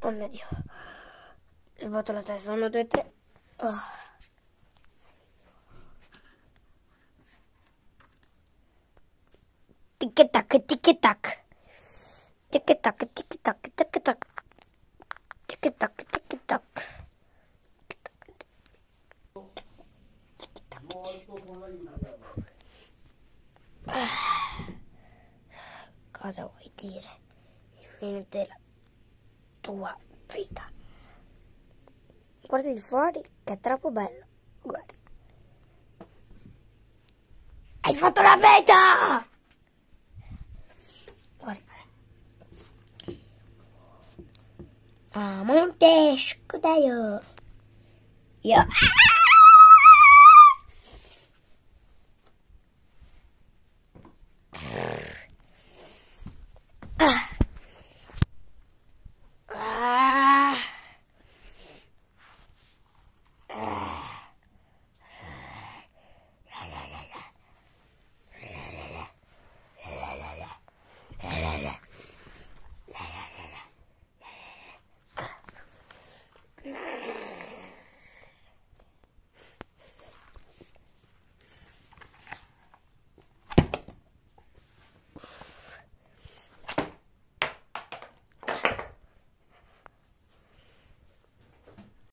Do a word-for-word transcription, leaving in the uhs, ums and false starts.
Oh mio Dio. Svuoto la testa. Uno, due, tre. Oh. Tic tac, tic tac. Tic tac, tic tac, tic tac. Tic tac, tic tac. Cosa vuoi dire? Il fine della tua vita. Guarda di fuori che è troppo bello. Guarda. Hai fatto la vita! Guarda. A monte scudaio. Io.